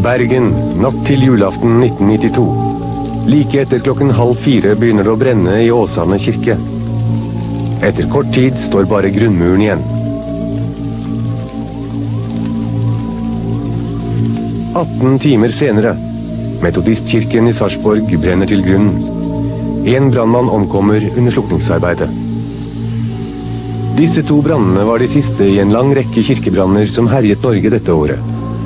Bergen, natt til julaften 1992. Like etter 3:30 begynner det å brenne i Åsane kirke. Etter kort tid står bare grunnmuren igjen. 18 timer senere. Metodistkirken i Sarpsborg brenner til grunnen. En brannmann omkommer under slukningsarbeidet. Disse to brannene var de siste i en lang rekke kirkebranner som herjet Norge dette året.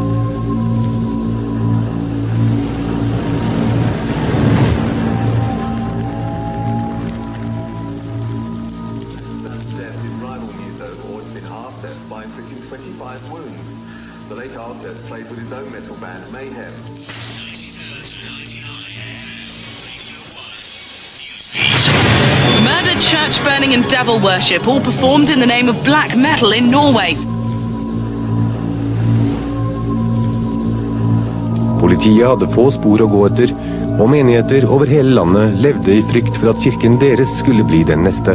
Murder, church burning and devil worship, all performed in the name of black metal in Norway. Politiet hadde få spor å gå etter, og menigheter over hele landet levde i frykt for at kirken deres skulle bli den neste.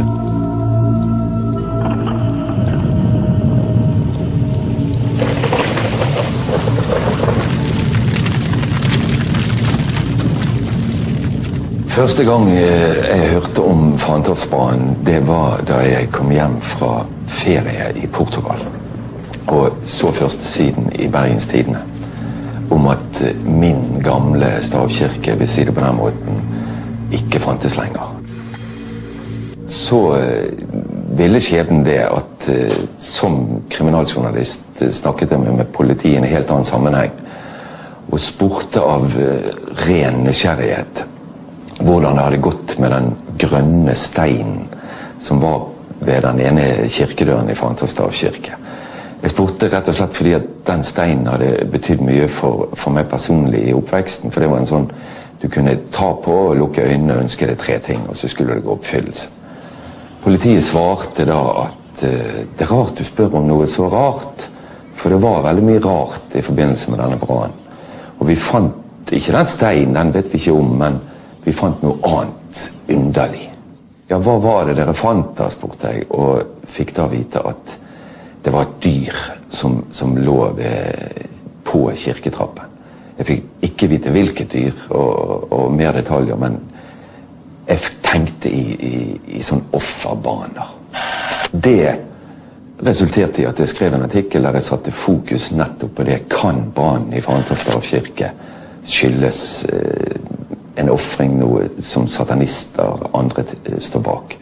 Første gang jeg hørte om Fantofsbrannen, det var da jeg kom hjem fra ferie i Portugal. Og så første siden i Bergens Tidende om at min gamle stavkirke, vil si det på den måten, ikke fantes lenger. Så ville skjebnen det at som kriminaljournalist snakket jeg med politiet i en helt annen sammenheng, og spurte av ren nysgjerrighet hvordan det hadde gått med den grønne steinen som var ved den ene kirkedøren i Fantofstav kirke. Jeg spurte rett og slett fordi at den steinen hadde betydd mye for meg personlig i oppveksten, for det var en sånn du kunne ta på og lukke øynene og ønske deg 3 ting, og så skulle det gå oppfyllelse. Politiet svarte da at det er rart du spør om noe så rart, for det var veldig mye rart i forbindelse med denne brannen. Og vi fant ikke den steinen, den vet vi ikke om, men vi fant noe annet underlig. Ja, hva var det dere fant da, spurte jeg, og fikk da vite at det var et dyr som lå på kirketrappen. Jeg fikk ikke vite hvilket dyr og mer detaljer, men jeg tenkte i sånn offerbaner. Det resulterte i at jeg skrev en artikkel der jeg satte fokus nettopp på det. Kan brannen i Fantofstav kirke skyldes en offring, noe som satanister andre står bak?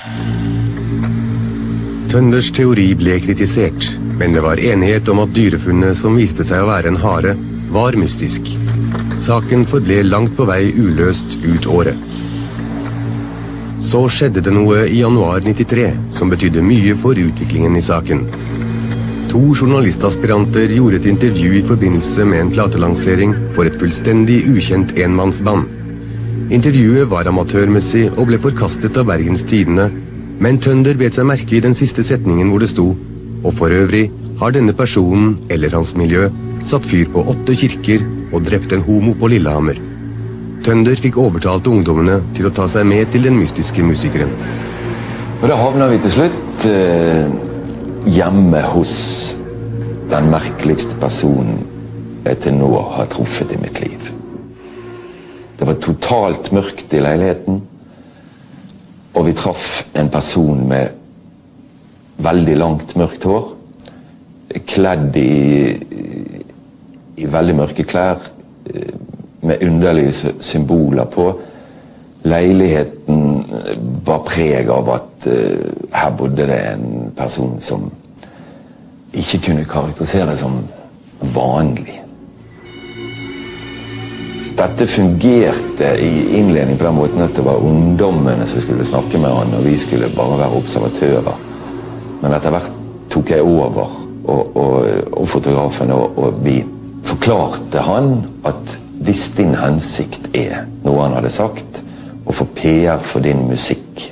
Tønders teori ble kritisert, men det var enighet om at dyrefunnet som viste seg å være en hare, var mystisk. Saken forble langt på vei uløst ut året. Så skjedde det noe i januar 93 som betydde mye for utviklingen i saken. 2 journalistaspiranter gjorde et intervju i forbindelse med en platelansering for et fullstendig ukjent enmannsband. Intervjuet var amatørmessig og ble forkastet av Bergens Tidende, men Tønder bet seg merke i den siste setningen hvor det sto: og for øvrig har denne personen, eller hans miljø, satt fyr på 8 kirker og drept en homo på Lillehammer. Tønder fikk overtalt ungdommene til å ta seg med til den mystiske musikeren. Og da havner vi til slutt hjemme hos den merkeligste personen jeg til nå har truffet i mitt liv. Det var totalt mørkt i leiligheten, og vi traff en person med veldig langt mørkt hår, kledd i veldig mørke klær, med underlige symboler på. Leiligheten var preg av at her bodde det en person som ikke kunne karakteriseres som vanlig. Dette fungerte i innledning på den måten at det var ungdommene som skulle snakke med han, og vi skulle bare være observatører. Men etter hvert tok jeg over, og fotografen, og vi forklarte han at hvis din hensikt er noe han hadde sagt, å få PR for din musikk,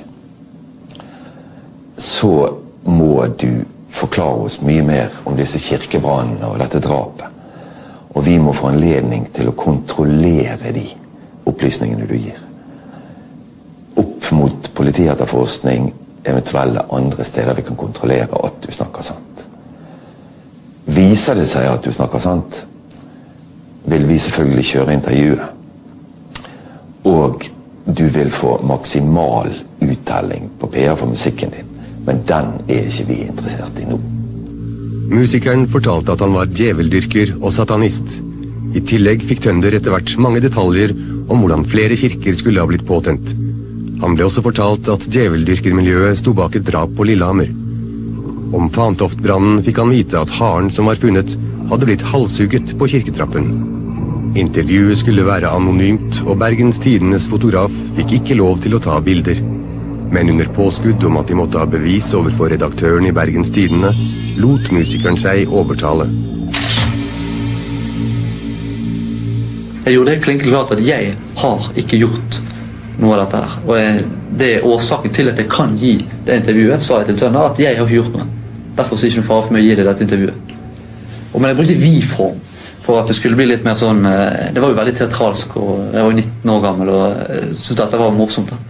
så må du forklare oss mye mer om disse kirkebrannene og dette drapet. Og vi må få anledning til å kontrollere de opplysningene du gir. Opp mot politietterforskning, eventuelle andre steder vi kan kontrollere at du snakker sant. Viser det seg at du snakker sant, vil vi selvfølgelig kjøre intervjuet. Og du vil få maksimal uttelling på PR for musikken din. Men den ikke vi interessert i nå. Musikeren fortalte at han var djeveldyrker og satanist. I tillegg fikk Tønder etter hvert mange detaljer om hvordan flere kirker skulle ha blitt påtent. Han ble også fortalt at djeveldyrkermiljøet sto bak et drap på Lillehammer. Om Fantoftbrannen fikk han vite at haren som var funnet hadde blitt halshugget på kirketrappen. Intervjuet skulle være anonymt, og Bergens Tidendes fotograf fikk ikke lov til å ta bilder. Men under påskudd om at de måtte ha bevis overfor redaktøren i Bergens Tidende, lot musikeren seg overtale. Jeg gjorde det klinkelig klart at jeg har ikke gjort noe av dette her. Og det årsaken til at jeg kan gi det intervjuet, sa jeg til Tønder, at jeg har ikke gjort noe. Derfor er det ikke noe fare for meg å gi det dette intervjuet. Men jeg brukte vi-form, for at det skulle bli litt mer sånn, det var jo veldig teatralsk, og jeg var 19 år gammel, og syntes dette var morsomt da.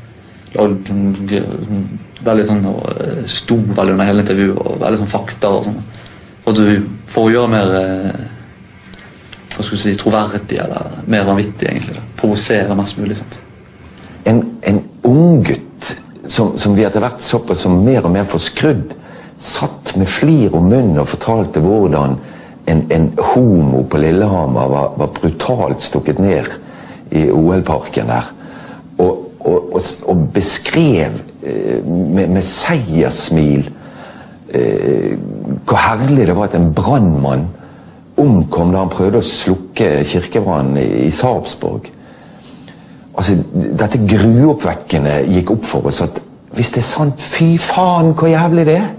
Veldig sånn, og sto veldig under hele intervjuet, og veldig sånn fakta og sånn. For å gjøre mer, hva skal vi si, troverdig, eller mer vanvittig egentlig, provosere mest mulig, sant. En ung gutt, som vi etter hvert såpass som mer og mer forskrudd, satt med flir om munnen og fortalte hvordan en homo på Lillehammer var brutalt stukket ned i OL-parken der, og beskrev med seiersmil hvor herlig det var at en brandmann omkom da han prøvde å slukke kirkebrannen i Sarpsborg. Altså, dette gruoppvekkende gikk opp for oss at hvis det er sant, fy faen, hvor jævlig det er.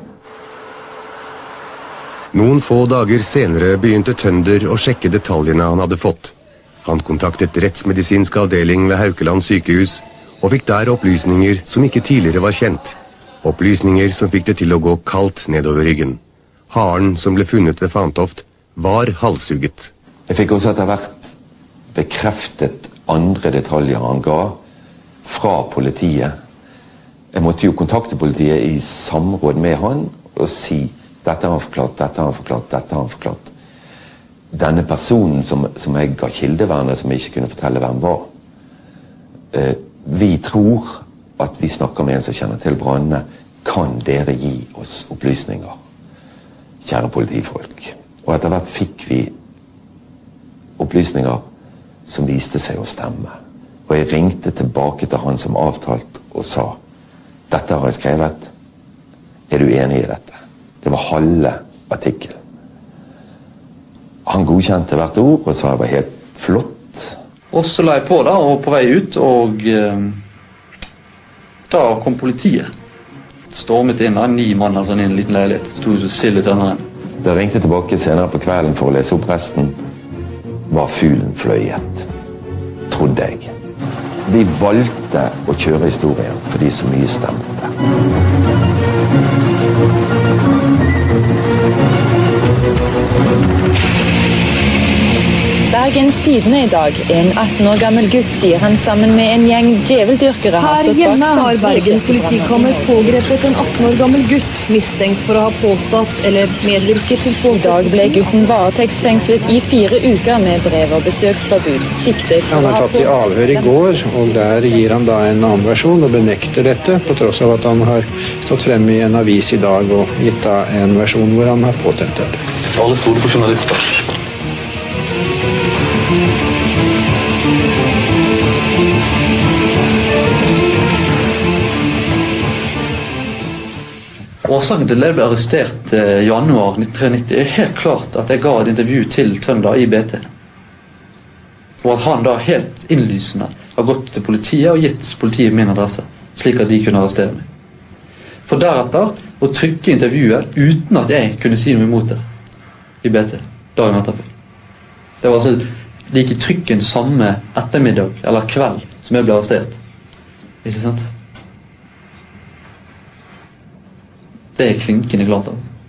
Noen få dager senere begynte Tønder å sjekke detaljene han hadde fått. Han kontaktet rettsmedisinsk avdeling ved Haukeland sykehus, og fikk der opplysninger som ikke tidligere var kjent. Opplysninger som fikk det til å gå kaldt nedover ryggen. Haren som ble funnet ved Fantoft var halshugget. Jeg fikk også etter hvert bekreftet andre detaljer han ga fra politiet. Jeg måtte jo kontakte politiet i samråd med han og si dette har han forklart, dette har han forklart, dette har han forklart. Denne personen som jeg ga kildevernet, som jeg ikke kunne fortelle hvem var, vi tror at vi snakker med en som kjenner til brannene. Kan dere gi oss opplysninger, kjære politifolk? Og etter hvert fikk vi opplysninger som viste seg å stemme. Og jeg ringte tilbake til han som avtalt og sa, dette har jeg skrevet, er du enig i dette? Det var halve artikkel. Han godkjente hvert ord og sa det var helt flott. Og så la jeg på da, og på vei ut, og da kom politiet. Stormet inn, 9 mann altså, i en liten leilighet. Stod stille til andre. Da jeg ringte tilbake senere på kvelden for å lese opp resten, var fuglen fløyet. Trodde jeg. Vi valgte å kjøre historien fordi så mye stemte. Bergens Tidende i dag. En 18 år gammel gutt sier han sammen med en gjeng djeveldyrkere har stått bak Her hjemme har Bergen politikammer pågrepet en 18 år gammel gutt, mistenkt for å ha påsatt eller medvirket til påsettelsen. I dag ble gutten varetektsfengslet i 4 uker med brev- og besøksforbud. Siktet Han er tatt i avhør i går, og der gir han da en annen versjon og benekter dette, på tross av at han har stått frem i en avis i dag og gitt da en versjon hvor han har påtent dette. Alle stoler på journalister. Årsaken til at jeg ble arrestert i januar 1993 er helt klart at jeg ga et intervju til Tønder i BT. Og at han da helt innlysende har gått til politiet og gitt politiet min adresse, slik at de kunne arrestere meg. For deretter å trykke intervjuet uten at jeg kunne si noe imot det i BT, dagen etterpå. Det var altså, det gikk i trykken samme ettermiddag eller kveld som jeg ble arrestert. Ikke sant? Det er klinkende klart.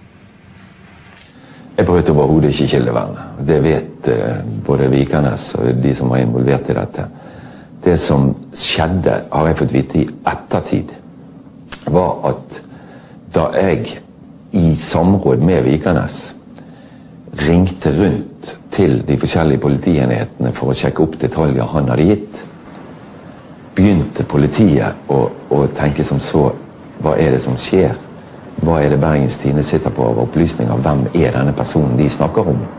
Jeg brøt overhodet ikke kildevernet. Det vet både Vikernes og de som var involvert i dette. Det som skjedde, har jeg fått vite i ettertid, var at da jeg i samråd med Vikernes ringte rundt til de forskjellige politienhetene for å sjekke opp detaljer han hadde gitt, begynte politiet å tenke som så: hva det som skjer? Hva det Bergens Tidende sitter på av opplysninger? Hvem denne personen de snakker om?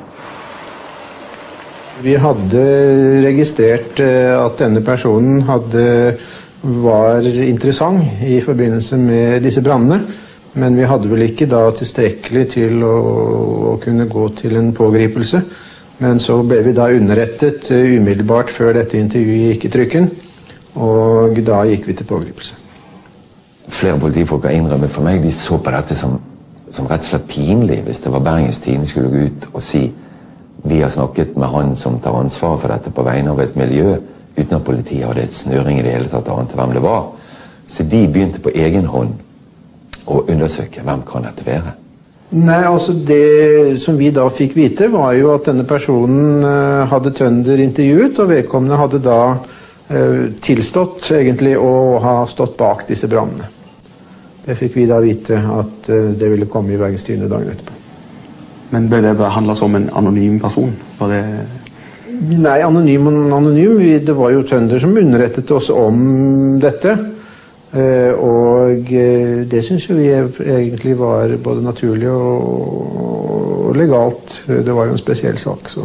Vi hadde registrert at denne personen var interessant i forbindelse med disse brandene, men vi hadde vel ikke da tilstrekkelig til å kunne gå til en pågripelse. Men så ble vi da underrettet umiddelbart før dette intervjuet gikk i trykken, og da gikk vi til pågripelse. Flere politifolk har innrømmet for meg, de så på dette som rett og slett pinlig hvis det var Bergens Tidende skulle gå ut og si: vi har snakket med han som tar ansvar for dette på vegne av et miljø, uten at politiet hadde et snøring i det hele tatt annet hvem det var. Så de begynte på egen hånd å undersøke hvem kan dette være. Nei, altså det som vi da fikk vite var jo at denne personen hadde Tønder intervjuet, og vedkommende hadde da tilstått egentlig å ha stått bak disse brandene. Det fikk vi da vite at det ville komme i Bergens Tidende dagen etterpå. Men ble det behandlet som en anonym person? Var det... Nei, anonym. Det var jo Tønder som underrettet oss om dette. Og det synes jo vi egentlig var både naturlig og legalt. Det var jo en spesiell sak. Så.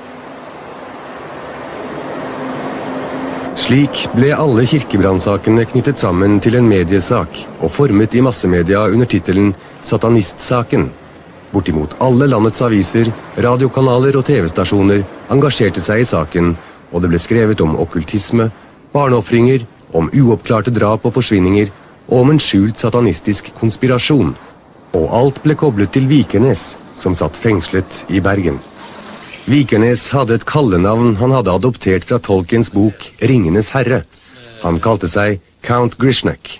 Slik ble alle kirkebrannssakene knyttet sammen til en mediesak og formet i massemedia under titelen Satanistsaken. Bortimot alle landets aviser, radiokanaler og TV-stasjoner engasjerte seg i saken, og det ble skrevet om okkultisme, barneoffringer, om uoppklarte drap og forsvinninger, og om en skjult satanistisk konspirasjon. Og alt ble koblet til Vikernes, som satt fengslet i Bergen. Vikernes hadde et kallenavn han hadde adoptert fra Tolkiens bok Ringenes herre. Han kalte seg Count Grishnak.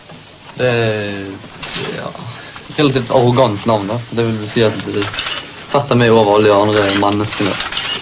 Relativt arrogant navn da. Det vil si at det setter meg over alle de andre menneskene.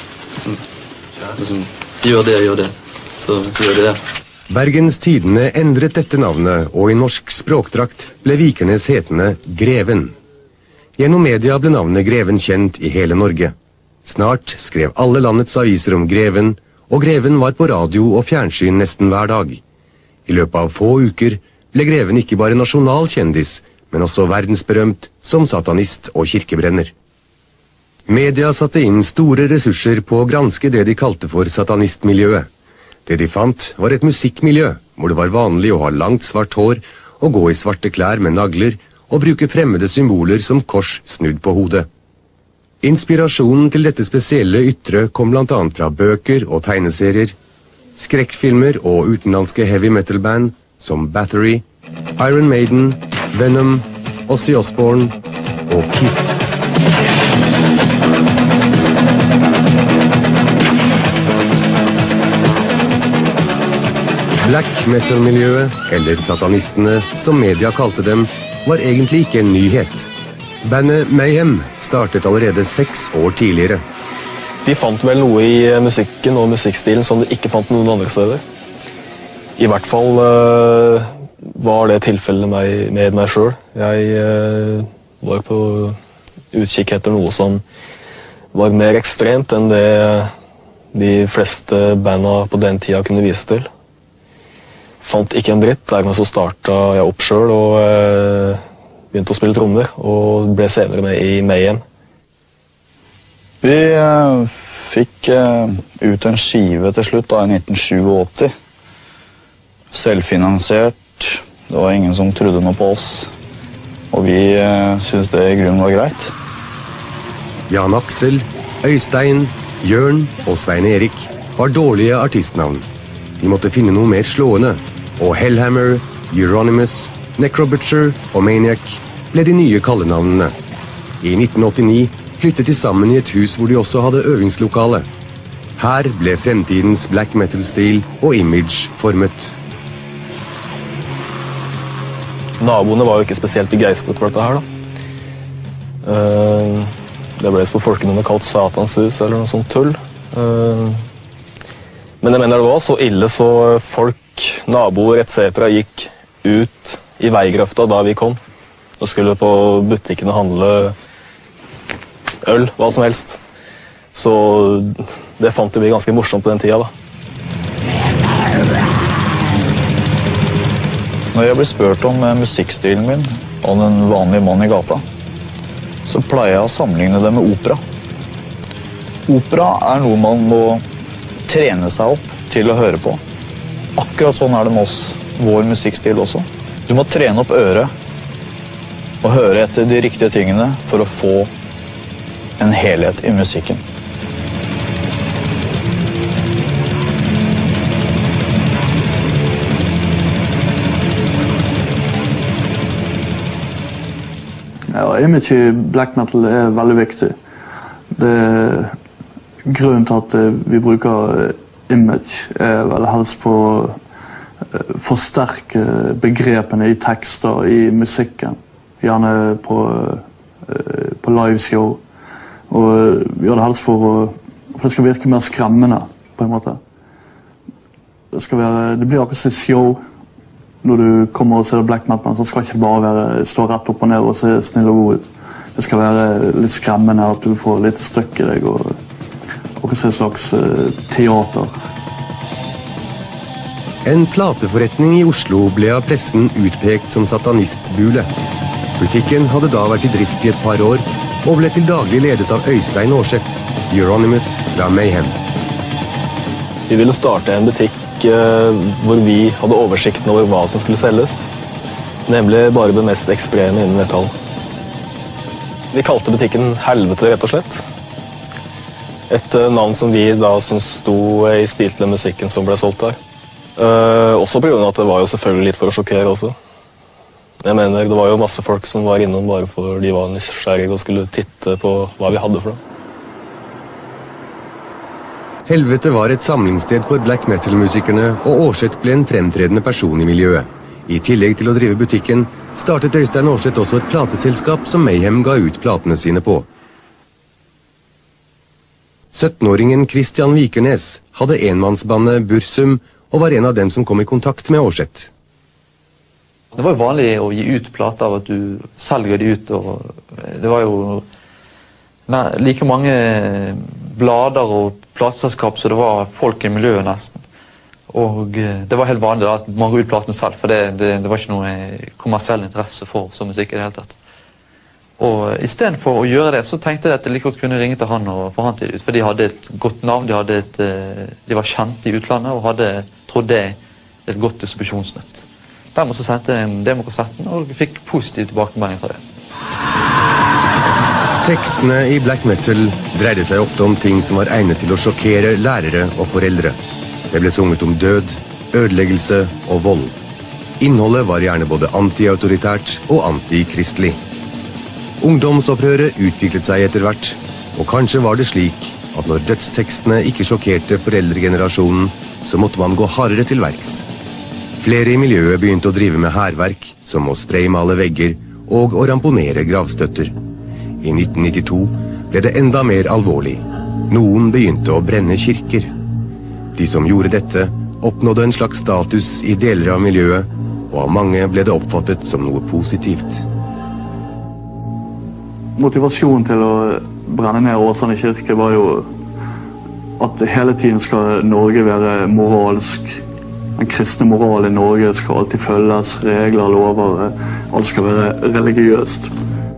Som gjør det, så gjør det. Bergens Tidende endret dette navnet, og i norsk språkdrakt ble Vikernes hetende Greven. Gjennom media ble navnet Greven kjent i hele Norge. Snart skrev alle landets aviser om Greven, og Greven var på radio og fjernsyn nesten hver dag. I løpet av få uker ble Greven ikke bare nasjonal kjendis, men også verdensberømt som satanist og kirkebrenner. Media satte inn store ressurser på å granske det de kalte for satanistmiljøet. Det de fant var et musikkmiljø, hvor det var vanlig å ha langt svart hår, og gå i svarte klær med nagler, og bruke fremmede symboler som kors snudd på hodet. Inspirasjonen til dette spesielle ytre kom blant annet fra bøker og tegneserier, skrekkfilmer og utenlandske heavy metal-band som Bathory, Iron Maiden, Venom, Ozzy Osbourne og Kiss. Black metal-miljøet, eller satanistene, som media kalte dem, var egentlig ikke en nyhet. Bandet Mayhem startet allerede 6 år tidligere. De fant vel noe i musikken og musikkstilen som de ikke fant noen andre steder. I hvert fall var det tilfellet med meg selv. Jeg var på utkikk etter noe som var mer ekstremt enn det de fleste bandene på den tida kunne vise til. Fant ikke en dritt, dermed så startet jeg opp selv og begynte å spille trommer, og ble senere med i Mayhem. Vi fikk ut en skive til slutt da, i 1987. Selvfinansiert. Det var ingen som trodde noe på oss. Og vi syntes det i grunnen var greit. Jan Aksel, Øystein, Jørn og Svein Erik var dårlige artistnavn. De måtte finne noe mer slående, og Hellhammer, Euronymous, Necrobutcher og Maniac ble de nye kallenavnene. I 1989 flyttet de sammen i et hus hvor de også hadde øvingslokale. Her ble fremtidens black metal-stil og image formet. Naboene var jo ikke spesielt begeistret for dette her da. Det ble på folkemunne kalt Satans hus eller noe sånt tull. Men jeg mener det var så ille så folk, naboer etc. gikk ut i veigrøfta da vi kom. Og skulle på butikkene handle øl, hva som helst. Så det fant vi ganske morsomt på den tida, da. Når jeg blir spurt om musikkstilen min og den vanlige mannen i gata, så pleier jeg å sammenligne det med opera. Opera noe man må trene seg opp til å høre på. Akkurat sånn det med oss, vår musikkstil også. Du må trene opp øret og høre etter de riktige tingene for å få en helhet i musikken. Ja, image i black metal veldig viktig. Grunnen til at vi bruker image vel helst på å forsterke begrepene i tekster, i musikken. Gjerne på liveshow. Og vi gjør det helst for det skal virke mer skremmende, på en måte. Det blir akkurat som et show. Når du kommer og ser black metal, så skal ikke det bare stå rett opp og ned og se snill og god ut. Det skal være litt skremmende, at du får litt støkk i deg og se et slags teater. En plateforretning i Oslo ble av pressen utpekt som satanistbule. Butikken hadde da vært i drift i et par år, og ble til daglig ledet av Øystein Aarseth, Euronymous fra Mayhem. Vi ville starte en butikk hvor vi hadde oversikten over hva som skulle selges, nemlig bare det mest ekstreme innen metall. Vi kalte butikken Helvete, rett og slett. Et navn som vi da som sto i stil til den musikken som ble solgt der. Også på grunn av at det var jo selvfølgelig litt for å sjokkere også. Jeg mener, det var jo masse folk som var innom bare for de var nysgjerrige og skulle titte på hva vi hadde for dem. Helvete var et samlingssted for black metal-musikerne, og Aarseth ble en fremtredende person i miljøet. I tillegg til å drive butikken, startet Øystein Aarseth også et plateselskap som Mayhem ga ut platene sine på. 17-åringen Christian Vikernes hadde enmannsbandet Bursum, og var en av dem som kom i kontakt med Aarseth. Det var jo vanlig å gi ut plater av at du selger de ut, og det var jo like mange blader og plateselskap så det var folk i miljøet nesten. Og det var helt vanlig da, at man går ut platene selv, for det var ikke noe kommersiell interesse for som musikk i det hele tatt. Og i stedet for å gjøre det, så tenkte jeg at jeg like godt kunne ringe til han og få han til ut, for de hadde et godt navn, de var kjent i utlandet og hadde, trodde jeg, et godt distribusjonsnett. Dermed så sendte jeg en demokassetten og fikk positiv tilbakemelding fra det. Tekstene i black metal dreide seg ofte om ting som var egnet til å sjokkere lærere og foreldre. Det ble sunget om død, ødeleggelse og vold. Innholdet var gjerne både anti-autoritært og anti-kristelig. Ungdomsopprøret utviklet seg etter hvert, og kanskje var det slik at når dødstekstene ikke sjokkerte foreldregenerasjonen, så måtte man gå hardere til verks. Flere i miljøet begynte å drive med hærverk, som å spraymale vegger og å ramponere gravstøtter. I 1992 ble det enda mer alvorlig. Noen begynte å brenne kirker. De som gjorde dette, oppnådde en slags status i deler av miljøet, og av mange ble det oppfattet som noe positivt. Motivasjonen til å brenne ned Åsane kirke var jo at hele tiden skal Norge være moralsk. Den kristne moral i Norge skal alltid følges, regler, lover, alt skal være religiøst.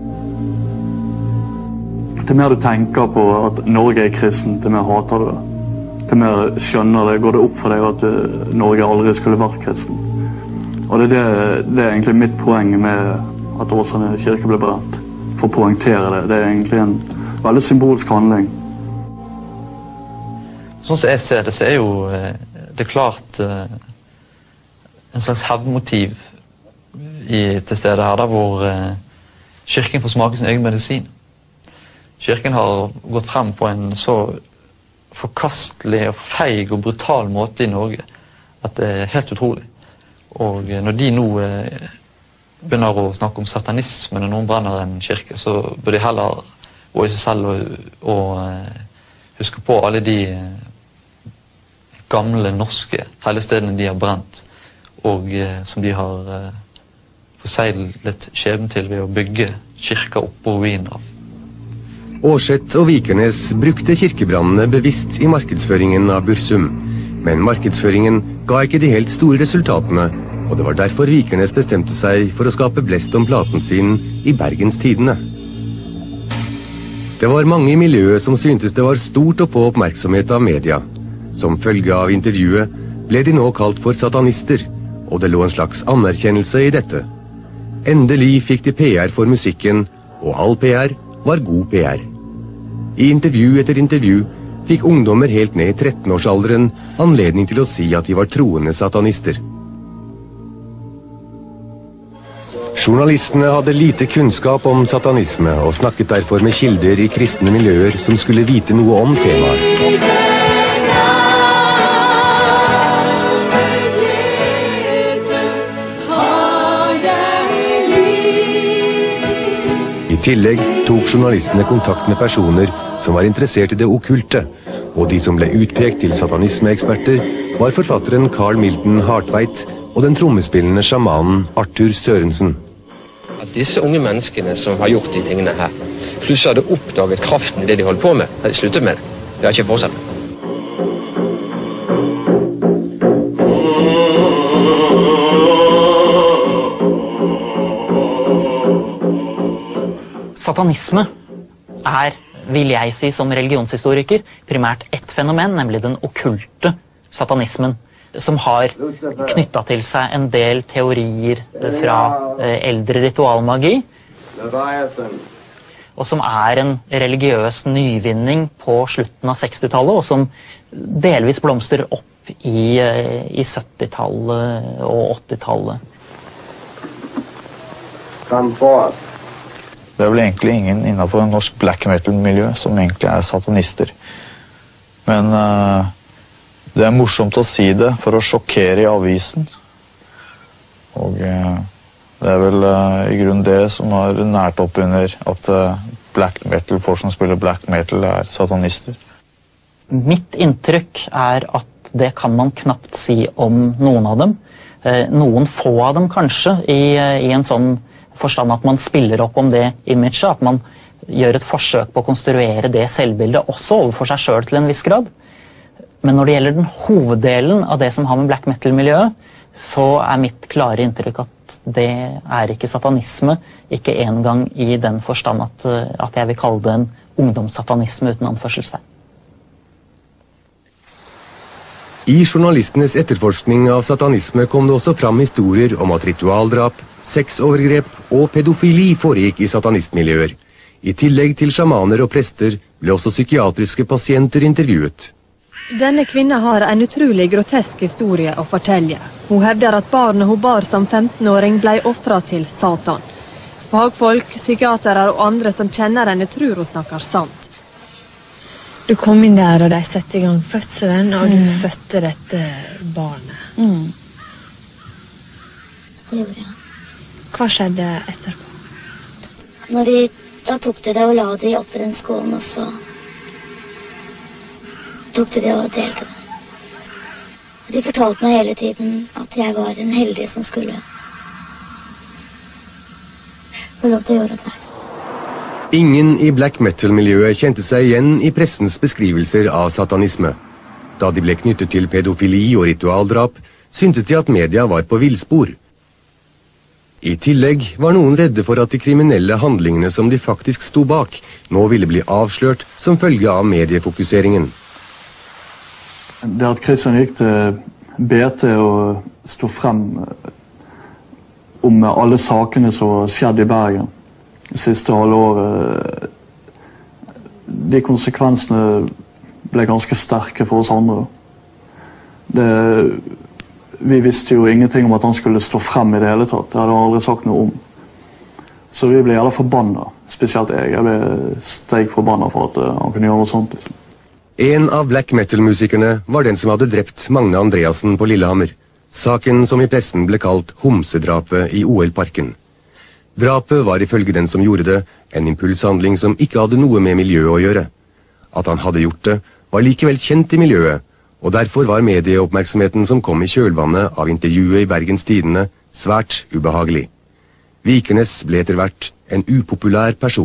Til mer du tenker på at Norge er kristen, til mer hater du det. Til mer skjønner det, går det opp for deg at Norge aldri skulle vært kristen. Og det er egentlig mitt poeng med at Åsane kirke ble brent. For å poengtere det. Det er egentlig en veldig symbolsk handling. Sånn som jeg ser det, så er jo det klart en slags hevnmotiv til stedet her, da, hvor kirken får smake sin egen medisin. Kirken har gått frem på en så forkastelig og feig og brutal måte i Norge at det er helt utrolig. Og når de nå begynner å snakke om satanisme når noen brenner en kirke, så bør de heller gå i seg selv og huske på alle de gamle norske helligstedene de har brent, og som de har forseglet skjebnen til ved å bygge kirker oppå ruiner av. Aarseth og Vikernes brukte kirkebrannene bevisst i markedsføringen av Bursum, men markedsføringen ga ikke de helt store resultatene, og det var derfor Vikernes bestemte seg for å skape blest om platen sin i Bergens Tidende. Det var mange i miljøet som syntes det var stort å få oppmerksomhet av media. Som følge av intervjuet ble de nå kalt for satanister, og det lå en slags anerkjennelse i dette. Endelig fikk de PR for musikken, og all PR var god PR. I intervju etter intervju fikk ungdommer helt ned i 13-årsalderen anledning til å si at de var troende satanister. Journalistene hadde lite kunnskap om satanisme og snakket derfor med kilder i kristne miljøer som skulle vite noe om temaet. I tillegg tok journalistene kontakt med personer som var interessert i det okkulte, og de som ble utpekt til satanismeeksperter var forfatteren Carl Milton Hartveit og den trommespillende sjamanen Arthur Sørensen. At disse unge menneskene som har gjort de tingene her, plutselig hadde oppdaget kraften i det de holdt på med, hadde sluttet med det. Det har ikke fortsatt. Satanisme vil jeg si som religionshistoriker, primært ett fenomen, nemlig den okkulte satanismen, som har knyttet til seg en del teorier fra eldre ritualmagi, og som en religiøs nyvinning på slutten av 60-tallet, og som delvis blomster opp i 70-tallet og 80-tallet. Det vel egentlig ingen innenfor norsk black metal-miljø som egentlig satanister. Men det morsomt å si det for å sjokkere i avisen. Og det vel i grunn det som har nært opp under at black metal, folk som spiller black metal, satanister. Mitt inntrykk at det kan man knapt si om noen av dem. Noen få av dem kanskje, i en sånn forstand at man spiller opp om det imaget, at man gjør et forsøk på å konstruere det selvbildet også overfor seg selv til en viss grad. Men når det gjelder den hoveddelen av det som har med black metal-miljøet, så mitt klare inntrykk at det ikke satanisme, ikke engang i den forstand at jeg vil kalle det en ungdomssatanisme uten anførselstegn. I journalistenes etterforskning av satanisme kom det også fram historier om at ritualdrap, sexovergrep og pedofili foregikk i satanistmiljøer. I tillegg til sjamaner og prester ble også psykiatriske pasienter intervjuet. Denne kvinnen har en utrolig grotesk historie å fortelle. Hun hevder at barnet hun bar som 15-åring ble offret til Satan. Fagfolk, psykiatere og andre som kjenner henne tror hun snakker sant. Du kom inn der, og de sette i gang fødselen, og du fødte dette barnet. Det gjorde jeg. Hva skjedde etterpå? Da tok de det og la det oppi den skålen, og så tok de det og delte det. Og de fortalte meg hele tiden at jeg var en heldig som skulle få lov til å gjøre det. Ingen i black metal-miljøet kjente seg igjen i pressens beskrivelser av satanisme. Da de ble knyttet til pedofili og ritualdrap, syntes de at media var på villspor. I tillegg var noen redde for at de kriminelle handlingene som de faktisk sto bak, nå ville bli avslørt som følge av mediefokuseringen. Det at Kristian gikk til BT og stod frem om alle sakene som skjedde i Bergen siste halvåret, de konsekvensene ble ganske sterke for oss andre. Vi visste jo ingenting om at han skulle stå frem i det hele tatt. Det hadde han aldri sagt noe om. Så vi ble alle forbannet, spesielt jeg. Jeg ble steg forbannet for at han kunne gjøre noe sånt. En av black metal-musikerne var den som hadde drept Magne Andreassen på Lillehammer. Saken som i pressen ble kalt Homsedrapet i OL-parken. Drapet var ifølge den som gjorde det, en impulshandling som ikke hadde noe med miljøet å gjøre. At han hadde gjort det, var likevel kjent i miljøet, og derfor var medieoppmerksomheten som kom i kjølvannet av intervjuet i Bergens Tidende svært ubehagelig. Vikernes ble etter hvert en upopulær person.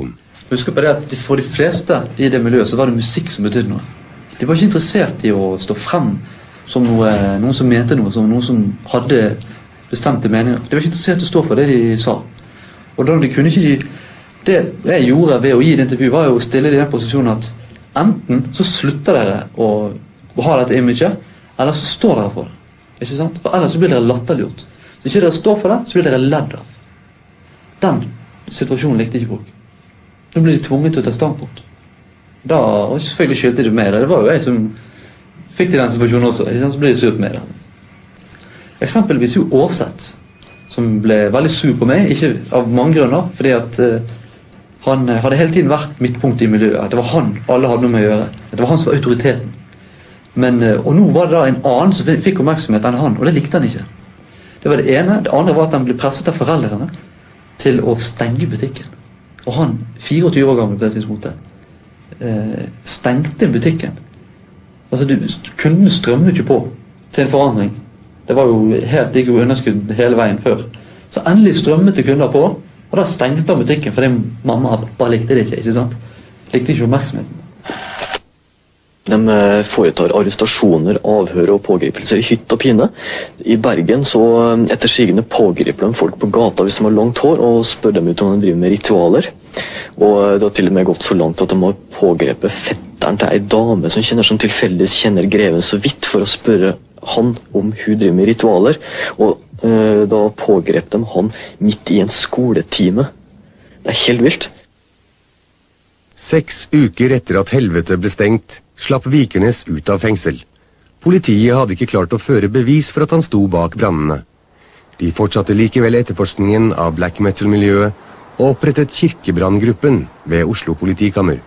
Husk på det at for de fleste i det miljøet så var det musikk som betydde noe. De var ikke interessert i å stå frem som noen som mente noe, som noen som hadde bestemte meninger. De var ikke interessert i å stå for det de sa. Og da de kunne ikke det jeg gjorde ved å gi det intervju var jo å stille det i den posisjonen at enten så slutter dere å ha dette imaget, eller så står dere for det. Ikke sant? For ellers så blir dere latterliggjort. Så ikke dere står for det, så blir dere ledd av. Den situasjonen likte ikke folk. Nå blir de tvunget til å ta standpunkt. Da, og selvfølgelig skyldte de med det. Det var jo jeg som fikk til den situasjonen også. Ikke sant? Så ble de surt med det. Eksempelvis jo Aarseth, som ble veldig sur på meg, ikke av mange grunner, fordi at han hadde hele tiden vært midtpunkt i miljøet. Det var han alle hadde noe med å gjøre. Det var han som var autoriteten. Og nå var det da en annen som fikk oppmerksomhet enn han, og det likte han ikke. Det var det ene. Det andre var at han ble presset av foreldrene til å stenge butikken. Og han, 24 år gammel på det tidspunktet, stengte butikken. Altså, kundene strømmet ikke på til en forandring. Det var jo helt ikke underskudd hele veien før. Så endelig strømmet til kunder på, og da stengte han butikken, fordi mamma og pappa likte det ikke sant? Likte ikke oppmerksomheten. De foretar arrestasjoner, avhør og pågripelser i hytt og pine. I Bergen så etter sigende pågriper de folk på gata hvis de har langt hår, og spør dem ut om de driver med ritualer. Og det har til og med gått så langt at de har pågrepet fetteren til en dame som kjenner som tilfeldigvis kjenner greven så vidt, for å spørre han om hun driver med ritualer. Og da pågrep de han midt i en skoletime. Det er helt vilt. 6 uker etter at helvete ble stengt, slapp Vikernes ut av fengsel. Politiet hadde ikke klart å føre bevis for at han sto bak brannene. De fortsatte likevel etterforskningen av black metal-miljøet og opprettet Kirkebranngruppen ved Oslo politikammer.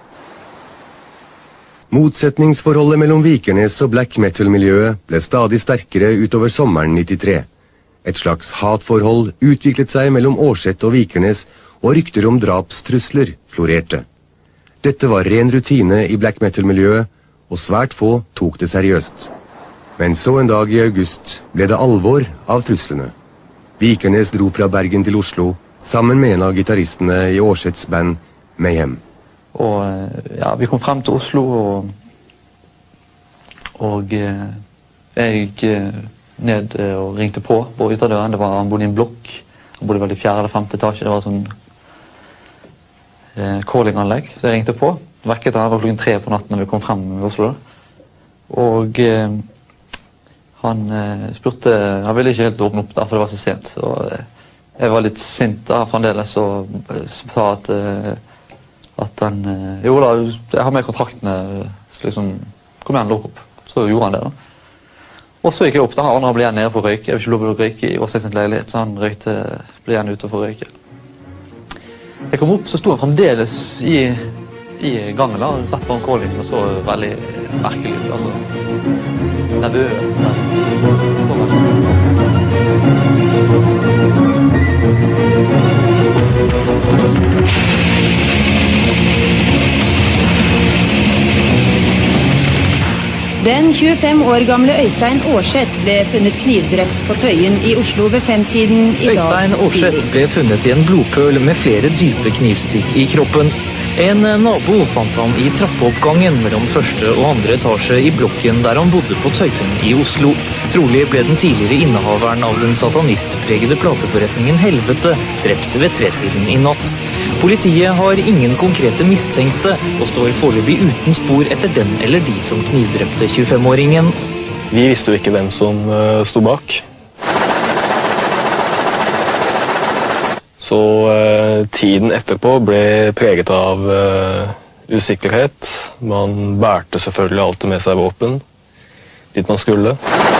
Motsetningsforholdet mellom Vikernes og black metal-miljøet ble stadig sterkere utover sommeren 93. Et slags hatforhold utviklet seg mellom Aarseth og Vikernes, og rykter om drapstrusler florerte. Dette var ren rutine i black metal-miljøet, og svært få tok det seriøst. Men så en dag i august ble det alvor av truslene. Vikernes dro fra Bergen til Oslo, sammen med en av gitaristene i Aarseths band Mayhem. Og ja, vi kom frem til Oslo, og jeg gikk ned og ringte på ytterdøren. Han bodde i en blokk. Han bodde vel i 4. eller 5. etasje. Det var sånn calling-anlegg, så jeg ringte på. Vekket han, det var klokken 3 på natten når vi kom frem i Oslo. Og han spurte, han ville ikke helt åpne opp der, for det var så sent. Og jeg var litt sint da, fremdeles, og sa at han, jo da, jeg har med kontraktene, liksom, kom igjen, lukk opp. Så gjorde han det da. Og så gikk jeg opp da, andre ble igjen nede for å røyke. Jeg vil ikke lov til å røyke i Aarseths leilighet, så han ble igjen ute for å røyke. Jeg kom opp, så sto han fremdeles i gangen da, rett foran calling, og så veldig merkelig ut, altså. Nervøs. Så Den 25 år gamle Øystein Aarseth ble funnet knivdrept på Tøyen i Oslo ved 5-tiden i dag. Øystein Aarseth ble funnet i en blodpøl med flere dype knivstikk i kroppen. En nabo fant han i trappeoppgangen mellom 1. og 2. etasje i blokken der han bodde på Tøyen i Oslo. Trolig ble den tidligere innehaveren av den satanistpregede plateforretningen Helvete drept ved 3-tiden i natt. Politiet har ingen konkrete mistenkte, og står foreløpig uten spor etter den eller de som knivdrepte 25-åringen. Vi visste jo ikke hvem som stod bak. Så tiden etterpå ble preget av usikkerhet. Man bærte selvfølgelig alltid med seg våpen dit man skulle.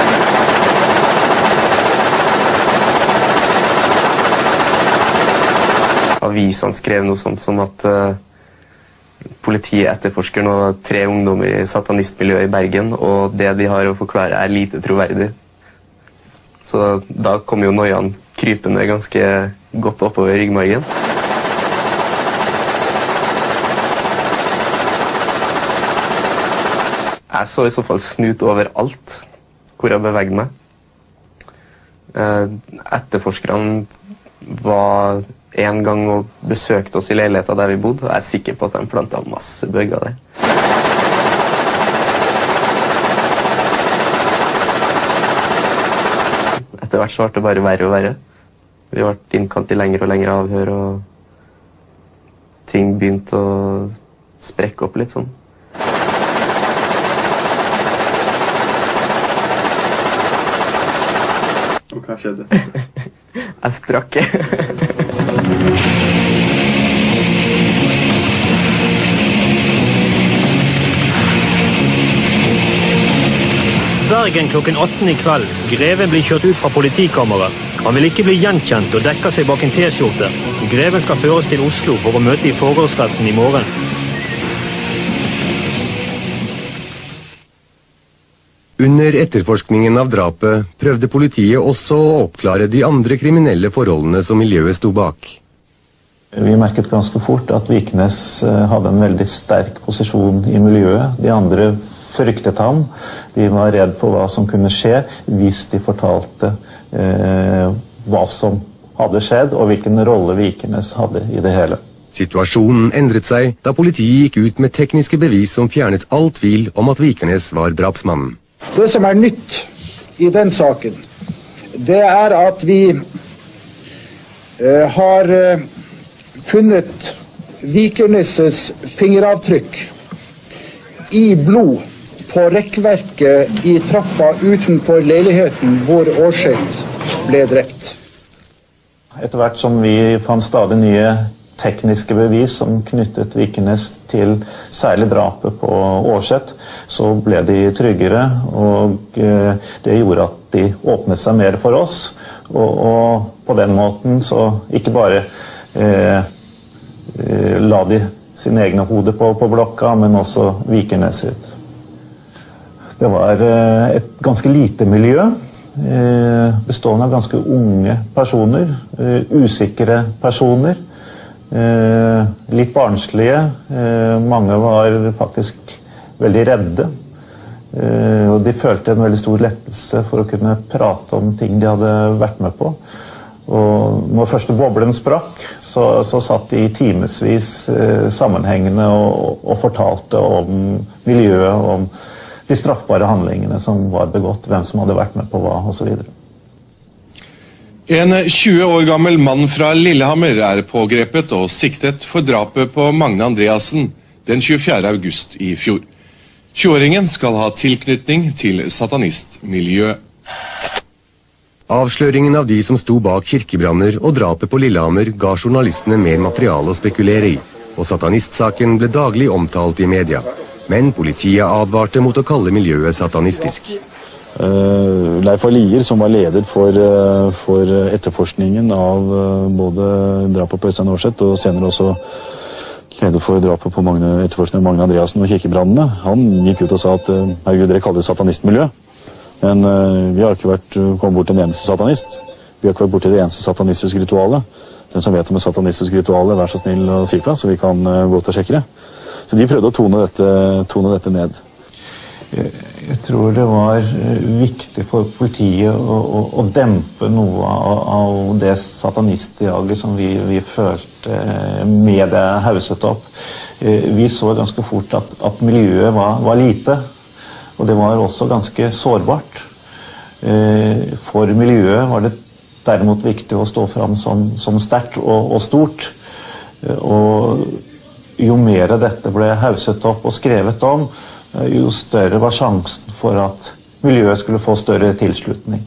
Avisene skrev noe sånt som at politiet etterforsker nå 3 ungdommer i satanistmiljøet i Bergen, og det de har å forklare er lite troverdig. Så da kom jo noiaen krypende ganske godt oppover ryggmargen. Jeg så i så fall snut over alt hvor jeg beveget meg. Etterforskerne var en gang og besøkte oss i leiligheten der vi bodde, og jeg sikker på at de plantet masse bøgger der. Etter hvert så ble det bare verre og verre. Vi ble innkalt til lengre og lengre avhør, og ting begynte å sprekke opp litt sånn. Og hva skjedde? Jeg sprakk. Bergen klokken 18 i kveld. Greven blir kjørt ut fra politikammeret. Han vil ikke bli gjenkjent og dekker seg bak en T-skjorte. Greven skal føres til Oslo for å møte i forhørsretten i morgen. Under etterforskningen av drapet prøvde politiet også å oppklare de andre kriminelle forholdene som miljøet sto bak. Vi merket ganske fort at Vikenes hadde en veldig sterk posisjon i miljøet. De andre fryktet ham. De var redd for hva som kunne skje hvis de fortalte hva som hadde skjedd, og hvilken rolle Vikenes hadde i det hele. Situasjonen endret seg da politiet gikk ut med tekniske bevis som fjernet all tvil om at Vikenes var drapsmannen. Det som er nytt i den saken, det er at vi har funnet Vikenes' fingeravtrykk i blod på rekkverket i trappa utenfor leiligheten hvor Aarseth ble drept. Etter hvert som vi fant stadig nye tekniske bevis som knyttet Vikenes til særlig drapet på Aarseth, så ble de tryggere, og det gjorde at de åpnet seg mer for oss, og på den måten så ikke bare la de sine egne hoder på blokka, men også Vikenes sitt. Det var et ganske lite miljø, bestående av ganske unge personer, usikre personer, litt barnslige. Mange var faktisk veldig redde, og de følte en veldig stor lettelse for å kunne prate om ting de hadde vært med på. Og når første boblen sprakk, så satt de timesvis sammenhengende og fortalte om miljøet, om de straffbare handlingene som var begått, hvem som hadde vært med på hva, og så videre. En 20 år gammel mann fra Lillehammer er pågrepet og siktet for drapet på Magne Andreassen den 24. august i fjor. 20-åringen skal ha tilknytning til satanistmiljøet. Avsløringen av de som sto bak kirkebranner og drapet på Lillehammer ga journalistene mer materiale å spekulere i, og satanistsaken ble daglig omtalt i media. Men politiet advarte mot å kalle miljøet satanistisk. Leif Alier, som var leder for etterforskningen av både drapet på Øystein Aarseth og senere også leder for drapet på etterforskningen av Magne Andreassen og kirkebrannene, han gikk ut og sa at herregud, dere kaller det satanistmiljø. Men vi har ikke kommet bort til en eneste satanist. Vi har ikke vært bort til det eneste satanistiske ritualet. Den som vet om et satanistisk ritualet, vær så snill å si fra, så vi kan gå til å sjekke det. Så de prøvde å tone dette ned. Jeg tror det var viktig for politiet å dempe noe av det satanistjaget som vi følte med det hauset opp. Vi så ganske fort at miljøet var lite, og det var også ganske sårbart. For miljøet var det derimot viktig å stå fram som sterkt og stort. Og jo mer dette ble hauset opp og skrevet om, jo større var sjansen for at miljøet skulle få større tilslutning.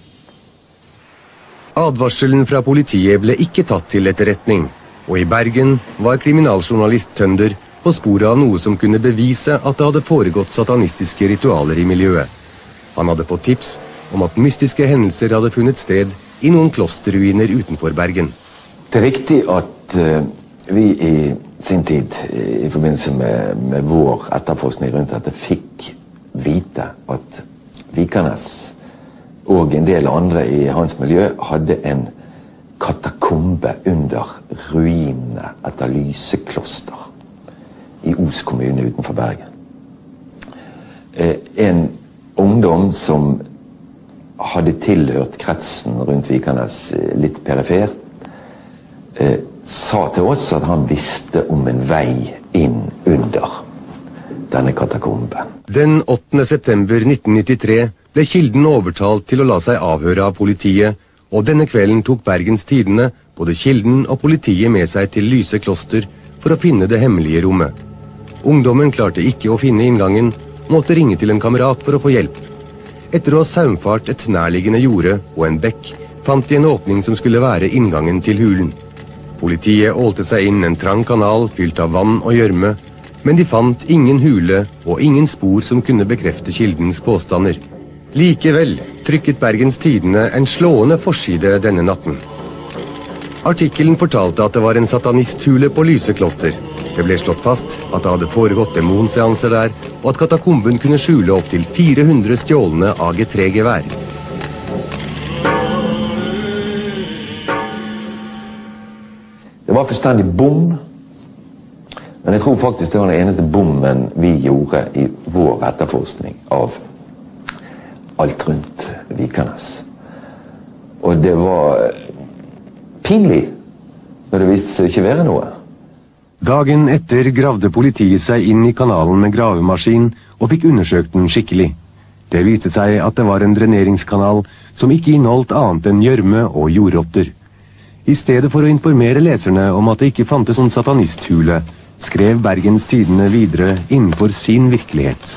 Advarselen fra politiet ble ikke tatt til etterretning, og i Bergen var kriminaljournalist Tønder på sporet av noe som kunne bevise at det hadde foregått satanistiske ritualer i miljøet. Han hadde fått tips om at mystiske hendelser hadde funnet sted i noen klosterruiner utenfor Bergen. Det er riktig at vi i sin tid, i forbindelse med vår etterforskning rundt dette, fikk vite at Vikenes og en del andre i hans miljø hadde en katakombe under ruinene etter Lysekloster i Os kommune utenfor Bergen. En ungdom som hadde tilhørt kretsen rundt Vikenes litt perifert, sa til oss at han visste om en vei inn under denne katakomben. Den 8. september 1993 ble Kilden overtalt til å la seg avhøre av politiet, og denne kvelden tok Bergens Tidende både Kilden og politiet med seg til Lyse kloster for å finne det hemmelige rommet. Ungdommen klarte ikke å finne inngangen, måtte ringe til en kamerat for å få hjelp. Etter å ha saumfart et nærliggende jorde og en bekk, fant de en åpning som skulle være inngangen til hulen. Politiet ålte seg inn en trang kanal fylt av vann og gjørme, men de fant ingen hule og ingen spor som kunne bekrefte Kildens påstander. Likevel trykket Bergens Tidende en slående forside denne natten. Artikkelen fortalte at det var en satanisthule på Lyse kloster. Det ble slått fast at det hadde foregått demonseanser der, og at katakomben kunne skjule opp til 400 stjålne AG3-gevær. Det var fullstendig bom, men jeg tror faktisk det var den eneste bommen vi gjorde i vår etterforskning av alt rundt Vikernes. Og det var pinlig når det viste seg ikke være noe. Dagen etter gravde politiet seg inn i kanalen med gravemaskin og fikk undersøkt den skikkelig. Det viste seg at det var en dreneringskanal som ikke inneholdt annet enn gjørme og jordrotter. I stedet for å informere leserne om at det ikke fantes en satanisthule, skrev Bergens Tidende videre innenfor sin virkelighet.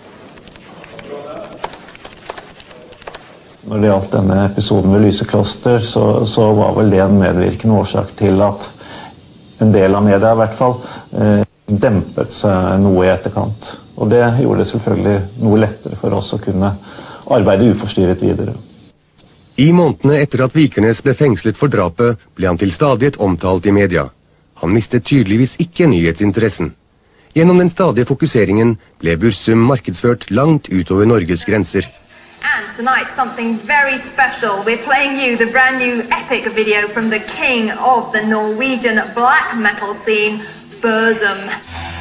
Når det gjaldt denne episoden ved Lyse kloster, så var vel det en medvirkende årsak til at en del av media i hvert fall dempet seg noe i etterkant. Og det gjorde det selvfølgelig noe lettere for oss å kunne arbeide uforstyrret videre. I månedene etter at Vikernes ble fengslet for drapet, ble han til stadighet omtalt i media. Han mistet tydeligvis ikke nyhetsinteressen. Gjennom den stadige fokuseringen ble Bursum markedsført langt utover Norges grenser. And tonight, something very special. We're playing you the brand new epic video from the king of the Norwegian black metal scene, Bursum.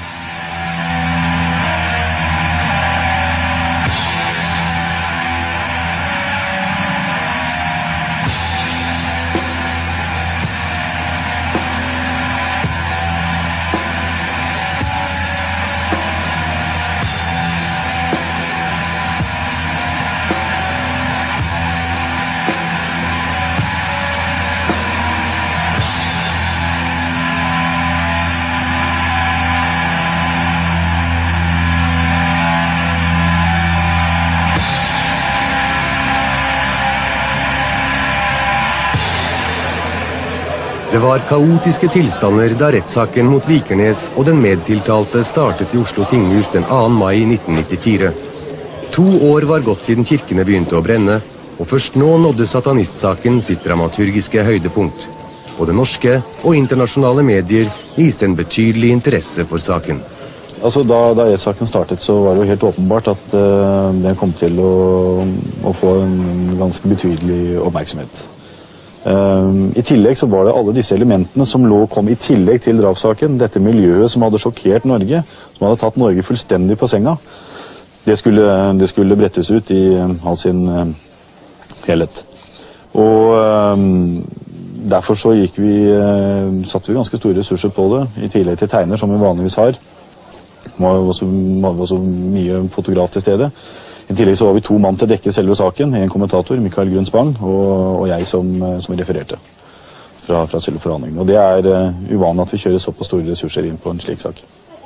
Det var kaotiske tilstander da rettssaken mot Vikernes og den medtiltalte startet i Oslo tinghus den 2. mai 1994. 2 år var gått siden kirkene begynte å brenne, og først nå nådde satanistsaken sitt dramaturgiske høydepunkt. Både norske og internasjonale medier viste en betydelig interesse for saken. Altså, da rettssaken startet, så var det jo helt åpenbart at den kom til å få en ganske betydelig oppmerksomhet. I tillegg så var det alle disse elementene som kom i tillegg til drapssaken. Dette miljøet som hadde sjokkert Norge, som hadde tatt Norge fullstendig på senga. Det skulle brettes ut i all sin helhet. Og derfor så satte vi ganske store ressurser på det, i tillegg til tegner som vi vanligvis har. Det var også mye fotograf til stede. I tillegg så var vi 2 mann til å dekke selve saken, en kommentator, Mikael Grunn Spang, og jeg som refererte fra selve forhandlingen. Og det er uvanlig at vi kjører såpass store ressurser inn på en slik sak.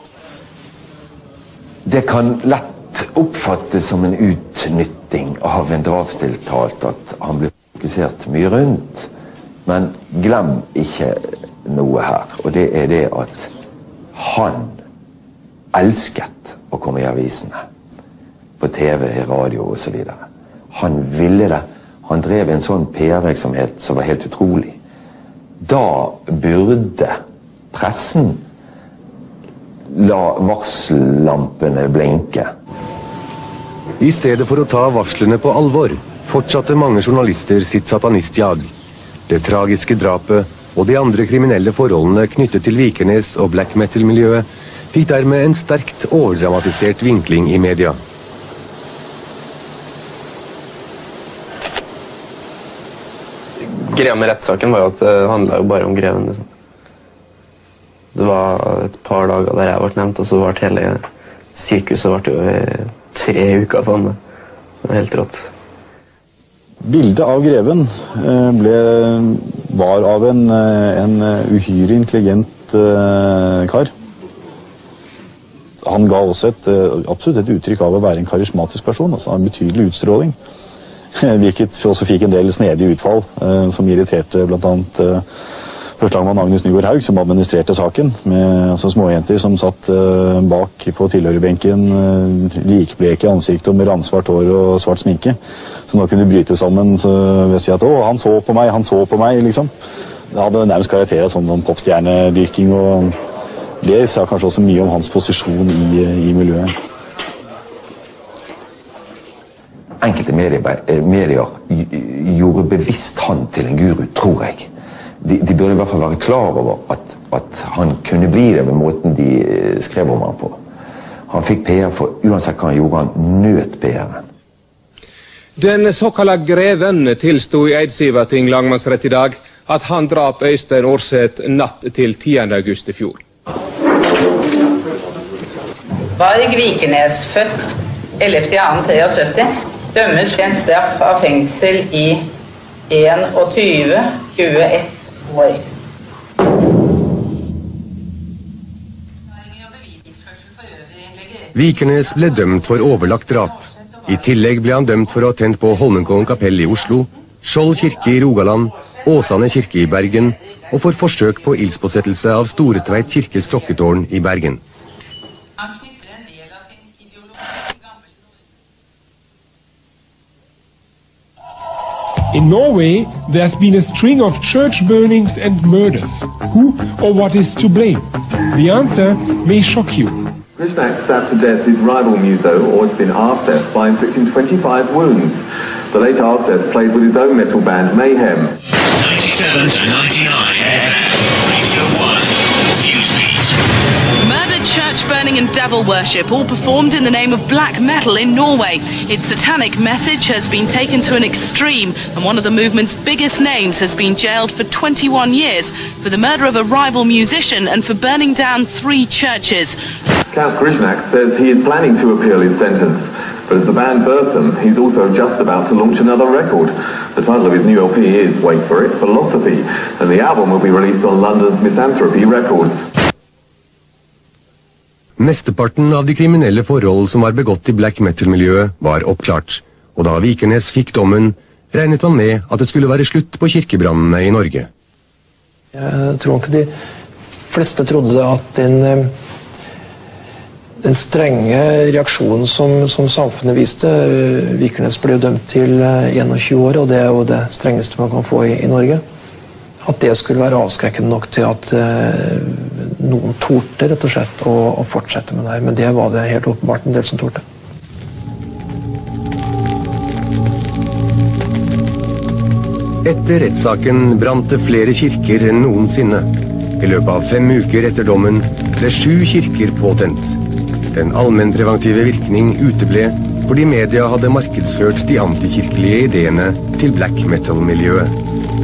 Det kan lett oppfattes som en utnytting av en drapstiltalt at han ble fokusert mye rundt. Men glem ikke noe her, og det er det at han elsket å komme i avisene. På TV, radio og så videre. Han ville det. Han drev en sånn PR-virksomhet som var helt utrolig. Da burde pressen la varsellampene blinke. I stedet for å ta varslene på alvor, fortsatte mange journalister sitt satanistjag. Det tragiske drapet og de andre kriminelle forholdene knyttet til Vikernes og black metal-miljøet fikk dermed en sterkt overdramatisert vinkling i media. Greia med rettssaken var jo at det handlet jo bare om greven. Liksom. Det var et par dager der jeg ble nevnt, og så ble hele sirkuset ble jo i 3 uker for meg. Det var helt rått. Bildet av greven var av en uhyre intelligent kar. Han ga også absolutt et uttrykk av å være en karismatisk person, altså en betydelig utstråling. Hvilket også fikk en del snedige utfall, som irriterte blant annet førstelagmann Agnes Nygaard Haug, som administrerte saken, med småjenter som satt bak på tilhørerbenken, likbleke i ansiktet og med ransvart hår og svart sminke. Så nå kunne bryte sammen ved å si at han så på meg, liksom. Det hadde nærmest karakter av sånn om popstjernedyrking, og det sa kanskje også mye om hans posisjon i miljøet. Enkelte medier gjorde bevisst han til en guru, tror jeg. De burde i hvert fall være klar over at han kunne bli det med måten de skrev om han på. Han fikk PR for uansett hva han gjorde, han nøt PR-en. Den såkalla greven tilstod i Eidsivating lagmannsrett i dag at han drap Øystein Aarseth natt til 10. august i fjor. Varg Vikernes, født 11.2.73, dømmes til en straff av fengsel i 21 år. Vikernes ble dømt for overlagt drap. I tillegg ble han dømt for å ha tent på Holmenkollen kapell i Oslo, Skjold kirke i Rogaland, Åsane kirke i Bergen og for forsøk på ildspåsettelse av Storetveit kirkes klokketårn i Bergen. In Norway, there's been a string of church burnings and murders. Who or what is to blame? The answer may shock you. Krishnak stabbed to death his rival muso, Øystein Aarseth, by inflicting 25 wounds. The late Aarseth played with his own metal band, Mayhem. 97 to 99 FM, Radio 1, Newsbeat. Murder, church burning and devil worship, all performed in the name of black metal in Norway. Its satanic message has been taken to an extreme, and one of the movement's biggest names has been jailed for 21 years for the murder of a rival musician and for burning down 3 churches. Count Krishnak says he is planning to appeal his sentence, but as the band person, he's also just about to launch another record. The title of his new LP is, wait for it, Philosophy, and the album will be released on London's Misanthropy Records. Mesteparten av de kriminelle forhold som var begått i black metal-miljøet var oppklart, og da Vikernes fikk dommen, regnet man med at det skulle være slutt på kirkebrannene i Norge. Jeg tror ikke de fleste trodde at den strenge reaksjonen som samfunnet viste, Vikernes ble dømt til 21 år, og det er jo det strengeste man kan få i Norge. At det skulle være avskrekkende nok til at noen torde rett og slett å fortsette med det her, men det var det helt åpenbart en del som torde. Etter rettssaken brant det flere kirker enn noensinne. I løpet av 5 uker etter dommen ble 7 kirker påtent. Den allmennpreventive virkning uteble fordi media hadde markedsført de antikirkelige ideene til black metal-miljøet.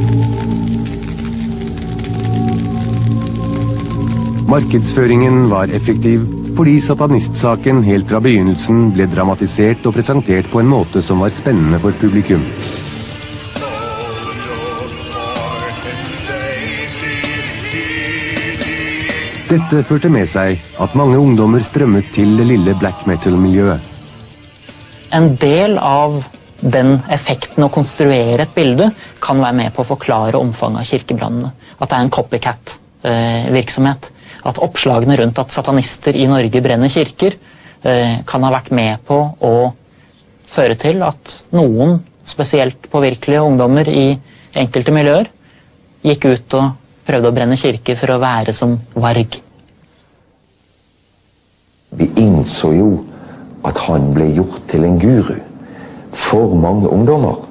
Markedsføringen var effektiv fordi satanistsaken helt fra begynnelsen ble dramatisert og presentert på en måte som var spennende for publikum. Dette førte med seg at mange ungdommer strømmet til det lille black metal-miljøet. En del av den effekten å konstruere et bilde kan være med på å forklare omfanget av kirkebrannene. At det er en copycat-virksomhet. At oppslagene rundt at satanister i Norge brenner kirker kan ha vært med på å føre til at noen, spesielt påvirkelige ungdommer i enkelte miljøer, gikk ut og prøvde å brenne kirker for å være som Varg. Vi innså jo at han ble gjort til en guru for mange ungdommer.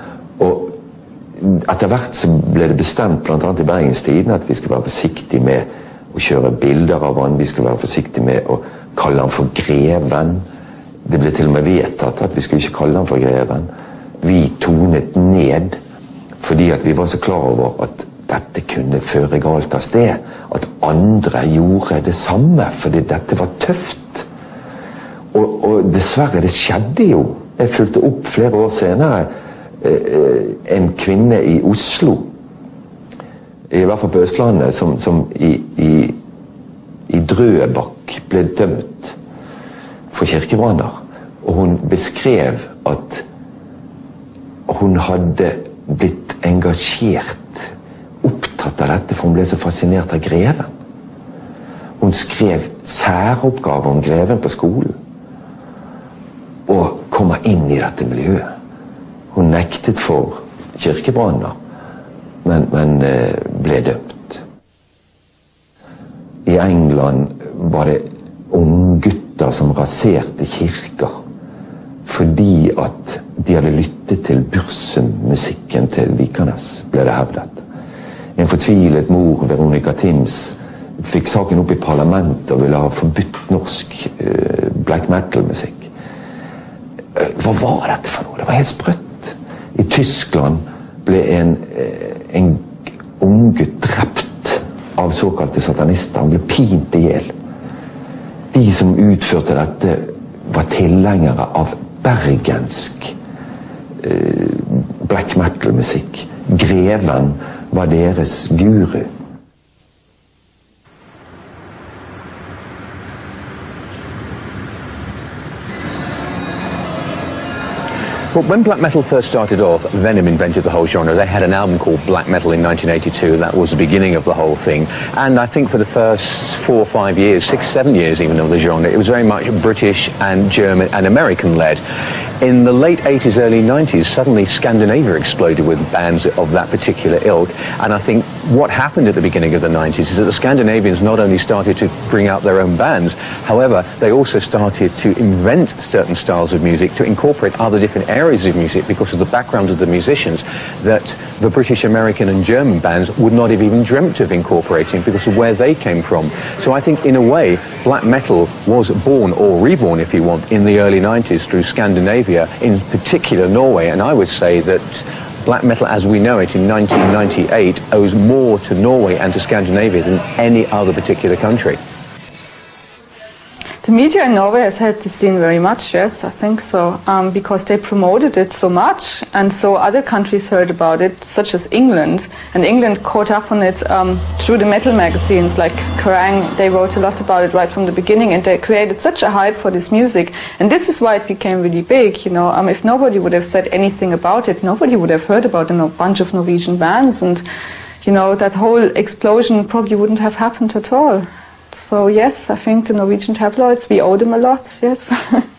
Og etter hvert så ble det bestemt, blant annet i Bergens Tidende, at vi skulle være forsiktige med å kjøre bilder av han, vi skulle være forsiktige med å kalle han for greven. Det ble til og med vedtatt at vi skulle ikke kalle han for greven. Vi tonet ned fordi at vi var så klar over at dette kunne føre galt av sted. At andre gjorde det samme, fordi dette var tøft. Og dessverre, det skjedde jo. Jeg fulgte opp flere år senere en kvinne i Oslo, i hvert fall på Østlandet, som i Drøbak ble dømt for kirkebranner. Og hun beskrev at hun hadde blitt engasjert, opptatt av dette, for hun ble så fascinert av greven. Hun skrev særoppgaver om greven på skolen, og kommer inn i dette miljøet. Hun nektet for kirkebranner, men ble dømt. I England var det unggutter som raserte kirker, fordi at de hadde lyttet til Bursum-musikken til Vikernes, ble det hevdet. En fortvilet mor, Veronica Timms, fikk saken opp i parlamentet og ville ha forbudt norsk black metal-musikk. Hva var dette for noe? Det var helt sprøtt. I Tyskland ble en unggutt drept av såkalte satanister. Han ble pint ihjel. De som utførte dette var tilhengere av bergensk black metal-musikk. Greven var deres guru. Well, when black metal first started off, Venom invented the whole genre. They had an album called Black Metal in 1982. That was the beginning of the whole thing. And I think for the first 4 or 5 years, 6, 7 years even of the genre, it was very much British and German and American-led. In the late 80s, early 90s, suddenly Scandinavia exploded with bands of that particular ilk. And I think what happened at the beginning of the 90s is that the Scandinavians not only started to bring out their own bands, however, they also started to invent certain styles of music, to incorporate other different areas of music because of the background of the musicians that the British, American and German bands would not have even dreamt of incorporating because of where they came from. So I think in a way black metal was born, or reborn if you want, in the early 90s through Scandinavia, in particular Norway, and I would say that black metal as we know it in 1998 owes more to Norway and to Scandinavia than any other particular country. The media in Norway has helped the scene very much, yes, I think so, because they promoted it so much, and so other countries heard about it, such as England, and England caught up on it through the metal magazines like Kerrang. They wrote a lot about it right from the beginning, and they created such a hype for this music, and this is why it became really big, you know. If nobody would have said anything about it, nobody would have heard about a bunch of Norwegian bands, and, you know, that whole explosion probably wouldn't have happened at all. So yes, I think the Norwegian tabloids, we owe them a lot, yes.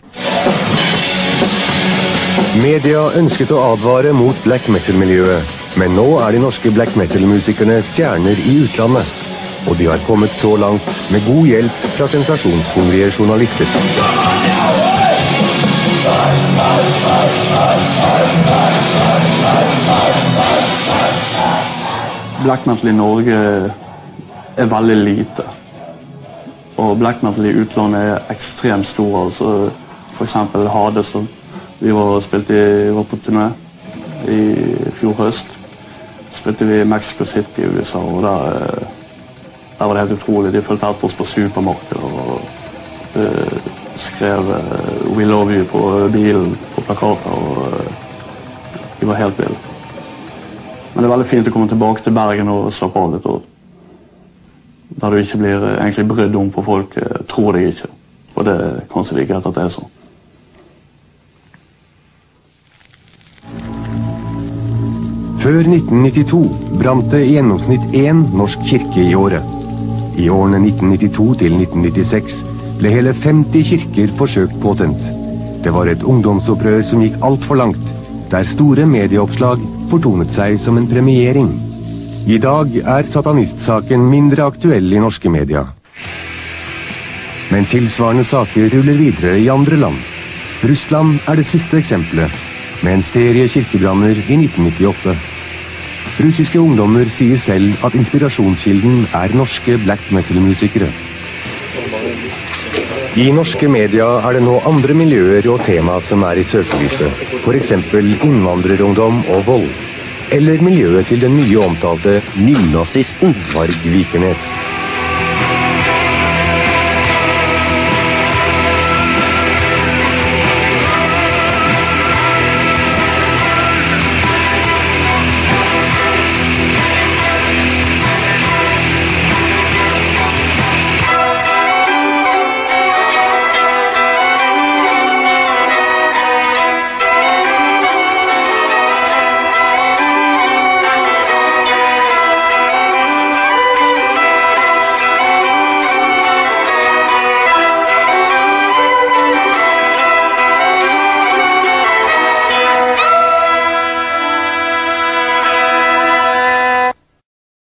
Media ønsket å advare mot black metal-miljøet, men nå er de norske black metal-musikerne stjerner i utlandet. Og de har kommet så langt med god hjelp fra sensasjonshungrige journalister. Black metal i Norge er veldig lite. Og black metal i utlandet er ekstremt store, altså for eksempel Hades. Vi var på turné i fjor høst. Spilte vi i Mexico City i USA, og der var det helt utrolig. De følte etter oss på supermarkedet og skrev We love you på bilen, på plakater, og de var helt vilde. Men det er veldig fint å komme tilbake til Bergen og slappe av litt, der du ikke blir egentlig brydd om, for folk tror deg ikke. Og det er kanskje like greit at det er sånn. Før 1992 brant det i gjennomsnitt 1 norsk kirke i året. I årene 1992 til 1996 ble hele 50 kirker forsøkt påtent. Det var et ungdomsopprør som gikk alt for langt, der store medieoppslag fortonet seg som en premiering. I dag er satanistsaken mindre aktuell i norske media. Men tilsvarende saker ruller videre i andre land. Russland er det siste eksempelet, med en serie kirkebranner i 1998. Russiske ungdommer sier selv at inspirasjonskilden er norske black metal-musikere. I norske media er det nå andre miljøer og tema som er i søkelyset, for eksempel innvandrerungdom og vold. eller miljøet til den mye omtalte nynazisten Varg Vikernes.